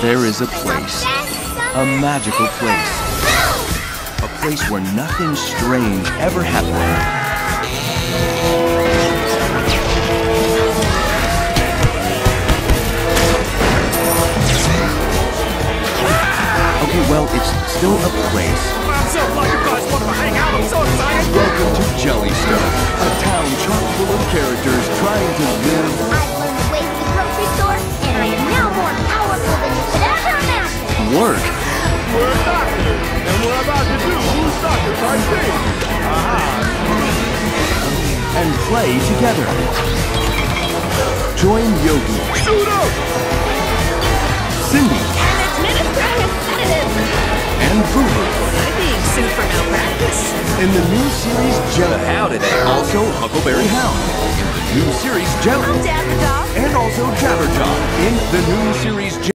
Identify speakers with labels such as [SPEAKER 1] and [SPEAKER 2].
[SPEAKER 1] There is a place, a magical place, a place where nothing strange ever happened. Okay, well, it's still a place.
[SPEAKER 2] I'm so glad you guys wanted to hang out. I'm so excited.
[SPEAKER 1] Welcome to Jellystone, a town chock full of characters trying to live.
[SPEAKER 3] I've learned the ways of the grocery store, and I am now more powerful than you could ever imagine.
[SPEAKER 1] Work.
[SPEAKER 2] We're doctors, and we're about to do who's doctor type thing.
[SPEAKER 1] And play together. Join Yogi,
[SPEAKER 2] Shoot up!
[SPEAKER 1] Cindy,
[SPEAKER 4] And administering a sedative.
[SPEAKER 1] and Boo
[SPEAKER 4] I'm being sued for malpractice.
[SPEAKER 1] in the new series Jelly.
[SPEAKER 2] Howdy there.
[SPEAKER 1] Also Huckleberry Hound in the new series Jelly.
[SPEAKER 4] I'm Jabberjaw.
[SPEAKER 1] And also Jabberjaw in the new series